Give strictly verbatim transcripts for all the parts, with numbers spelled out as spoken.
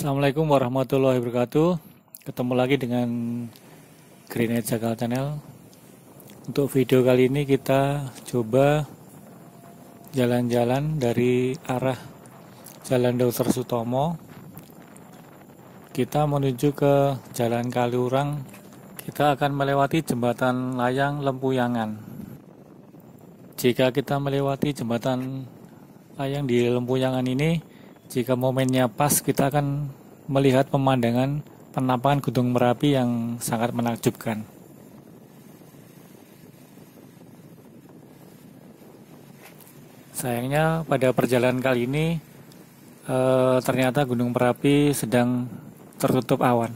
Assalamualaikum warahmatullahi wabarakatuh. Ketemu lagi dengan Greenhead Jagal Channel. Untuk video kali ini kita coba jalan-jalan dari arah Jalan Dokter Sutomo. Kita menuju ke Jalan Kaliurang. Kita akan melewati jembatan layang Lempuyangan. Jika kita melewati jembatan layang di Lempuyangan ini, jika momennya pas, kita akan melihat pemandangan penampakan Gunung Merapi yang sangat menakjubkan. Sayangnya pada perjalanan kali ini eh, ternyata Gunung Merapi sedang tertutup awan.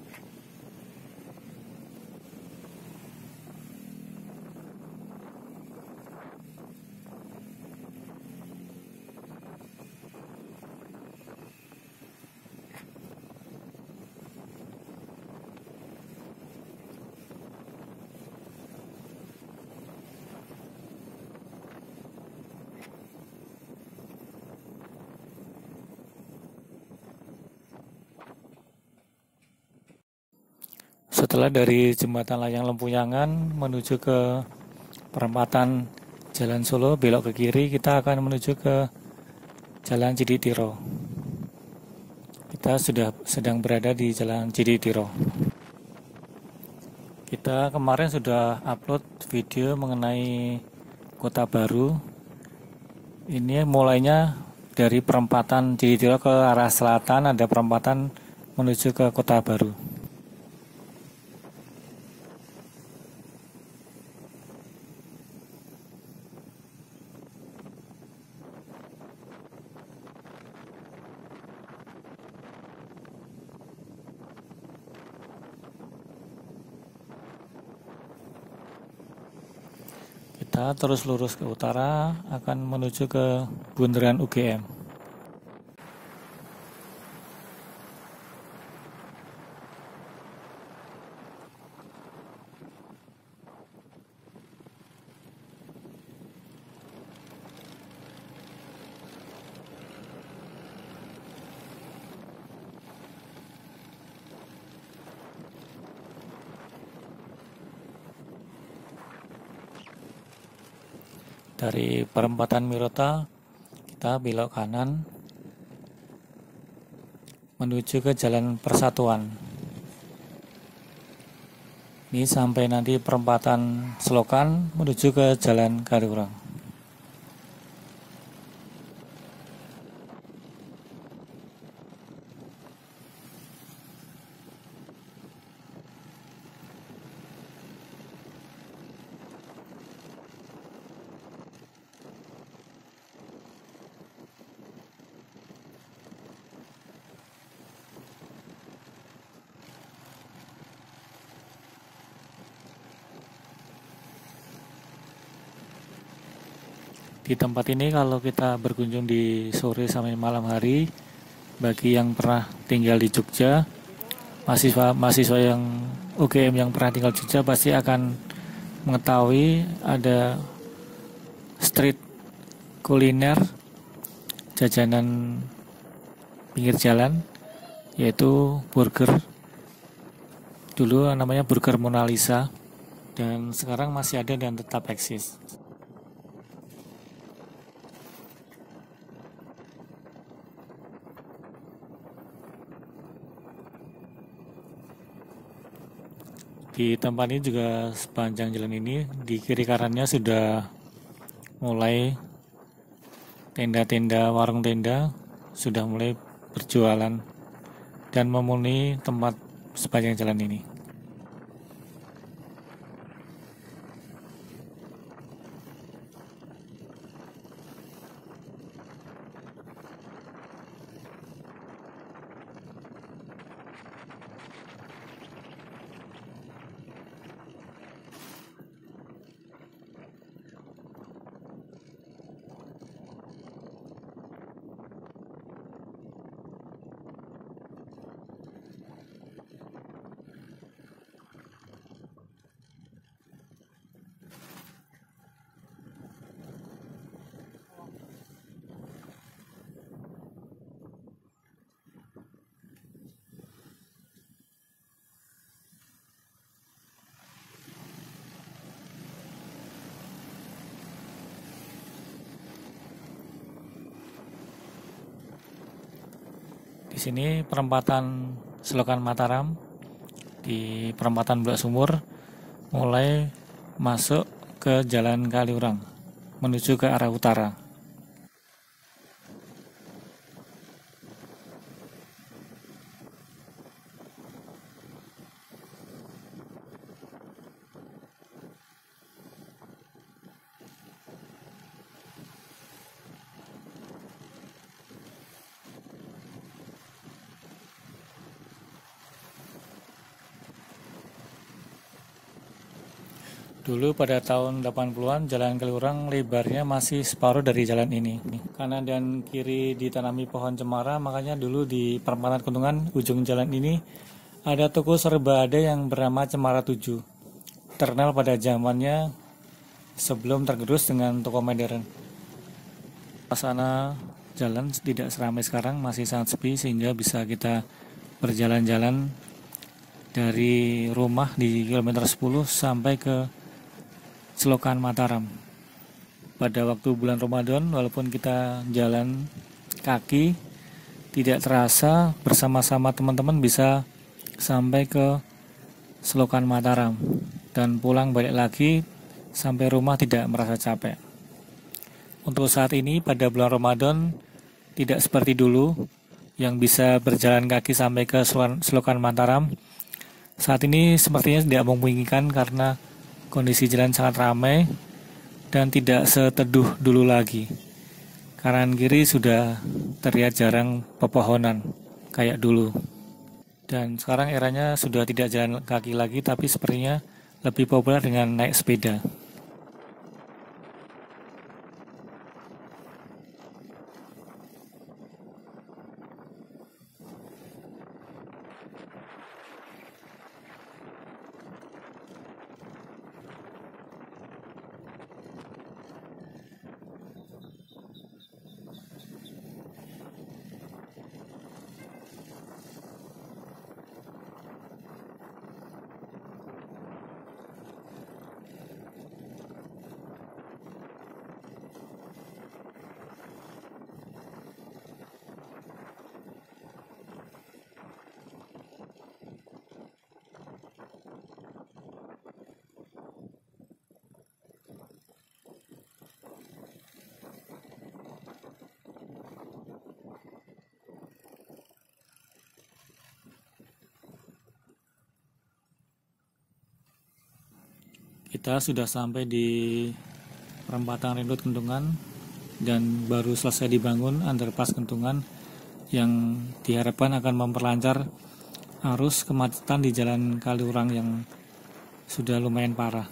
Setelah dari jembatan layang Lempuyangan menuju ke perempatan Jalan Solo, belok ke kiri, kita akan menuju ke Jalan Ciditiro. Kita sudah sedang berada di Jalan Ciditiro. Kita kemarin sudah upload video mengenai Kota Baru. Ini mulainya dari perempatan Ciditiro ke arah selatan, ada perempatan menuju ke Kota Baru. Kita terus lurus ke utara, akan menuju ke Bundaran U G M. Dari perempatan Mirota, kita belok kanan menuju ke Jalan Persatuan. Ini sampai nanti perempatan Selokan menuju ke Jalan Kaliurang. Di tempat ini kalau kita berkunjung di sore sampai malam hari, bagi yang pernah tinggal di Jogja, mahasiswa-mahasiswa yang U G M yang pernah tinggal di Jogja pasti akan mengetahui ada street kuliner jajanan pinggir jalan, yaitu burger. Dulu namanya Burger Mona Lisa, dan sekarang masih ada dan tetap eksis. Di tempat ini juga sepanjang jalan ini di kiri kanannya sudah mulai tenda-tenda, warung tenda sudah mulai berjualan dan memenuhi tempat sepanjang jalan ini. sini perempatan Selokan Mataram, di perempatan Bulak Sumur, mulai masuk ke Jalan Kaliurang menuju ke arah utara. Dulu pada tahun delapan puluhan Jalan Kaliurang lebarnya masih separuh dari jalan ini. Kanan dan kiri ditanami pohon cemara, makanya dulu di perempatan Kuntungan ujung jalan ini ada toko serba ada yang bernama Cemara tujuh. Terkenal pada zamannya sebelum tergerus dengan toko modern. Suasana jalan tidak seramai sekarang, masih sangat sepi sehingga bisa kita berjalan-jalan dari rumah di kilometer sepuluh sampai ke Selokan Mataram. Pada waktu bulan Ramadan, walaupun kita jalan kaki, tidak terasa bersama-sama teman-teman bisa sampai ke Selokan Mataram dan pulang balik lagi sampai rumah tidak merasa capek. Untuk saat ini pada bulan Ramadan tidak seperti dulu yang bisa berjalan kaki sampai ke Selokan Mataram. Saat ini sepertinya tidak memungkinkan karena kondisi jalan sangat ramai dan tidak seteduh dulu lagi. Kanan kiri sudah terlihat jarang pepohonan kayak dulu. Dan sekarang eranya sudah tidak jalan kaki lagi, tapi sepertinya lebih populer dengan naik sepeda. Kita sudah sampai di perempatan Ringroad Kentungan dan baru selesai dibangun underpass Kentungan yang diharapkan akan memperlancar arus kemacetan di Jalan Kaliurang yang sudah lumayan parah.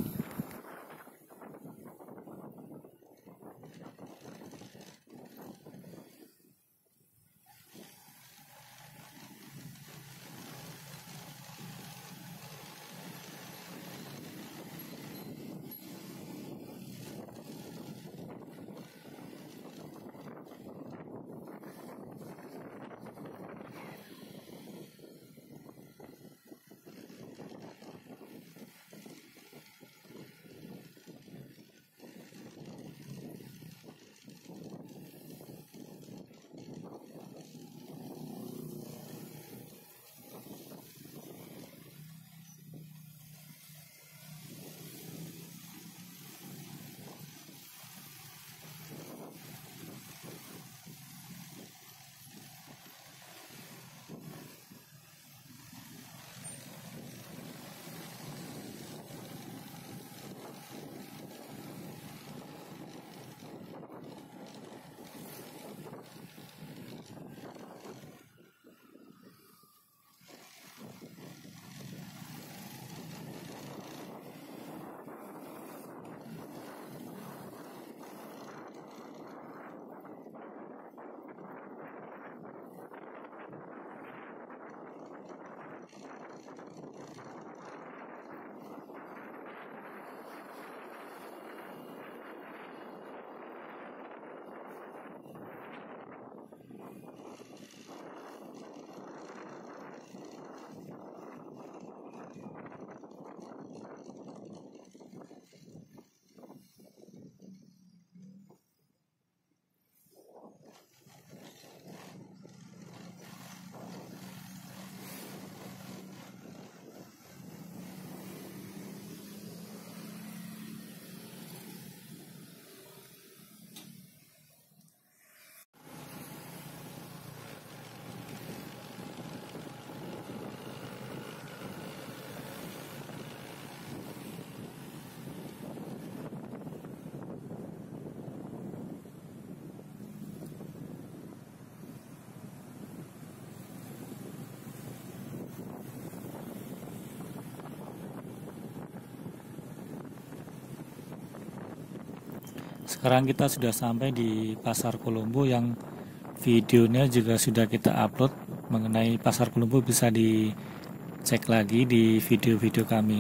Sekarang kita sudah sampai di Pasar Kolombo yang videonya juga sudah kita upload. Mengenai Pasar Kolombo bisa dicek lagi di video-video kami.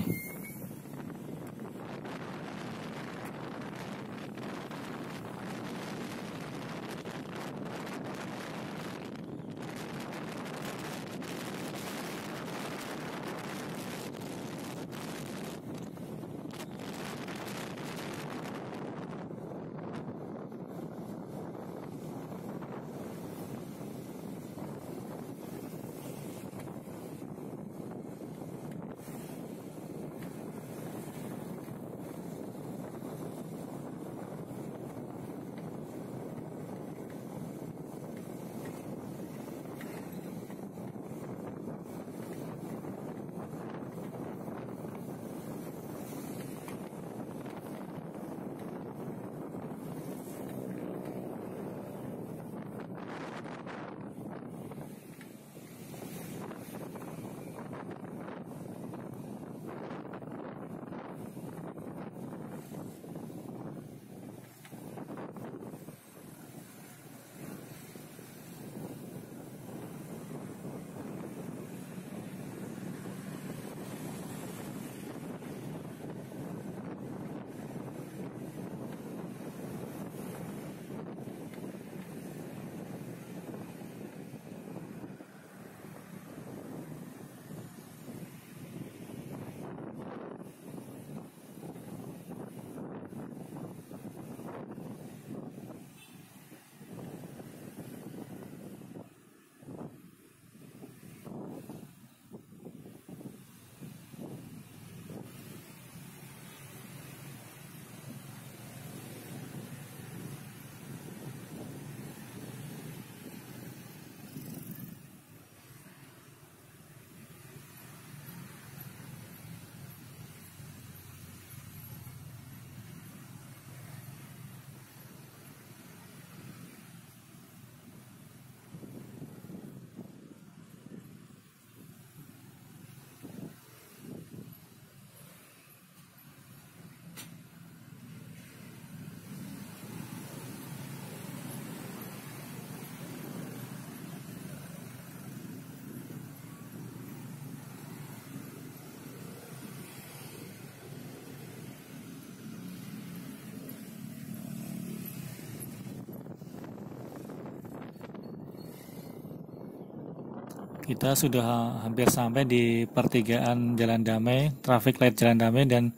Kita sudah hampir sampai di pertigaan Jalan Damai, traffic light Jalan Damai, dan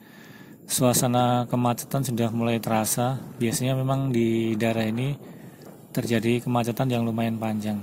suasana kemacetan sudah mulai terasa. Biasanya memang di daerah ini terjadi kemacetan yang lumayan panjang.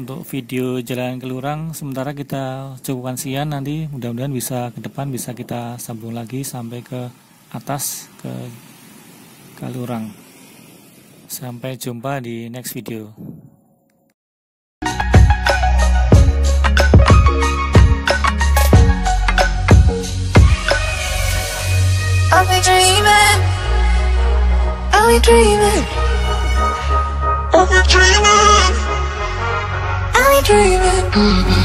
untuk video jalan ke Lurang sementara kita cukupkan sekian. Nanti mudah-mudahan bisa ke depan bisa kita sambung lagi sampai ke atas ke Kalurang. Sampai jumpa di next video. I'll be dreaming, I'll be dreaming, I'll be dreaming, I'll be dreaming.